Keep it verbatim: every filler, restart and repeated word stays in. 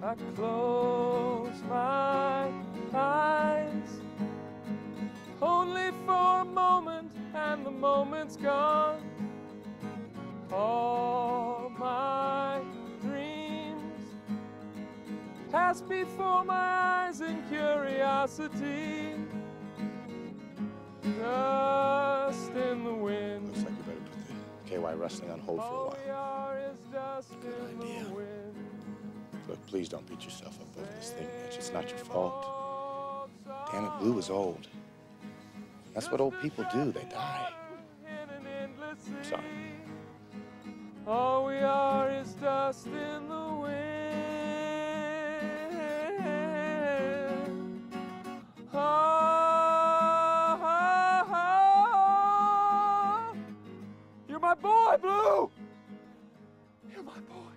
I close my eyes, only for a moment, and the moment's gone. All my dreams pass before my eyes in curiosity. Dust in the wind. Looks like you better put the K Y wrestling on hold for a All while. we are is dust Good in idea. the wind. Look, please don't beat yourself up over this thing, Mitch. It's not your fault. Damn it, Blue was old. That's what old people do. They die. I'm sorry. All we are is dust in the wind. Oh, oh, oh. You're my boy, Blue. You're my boy.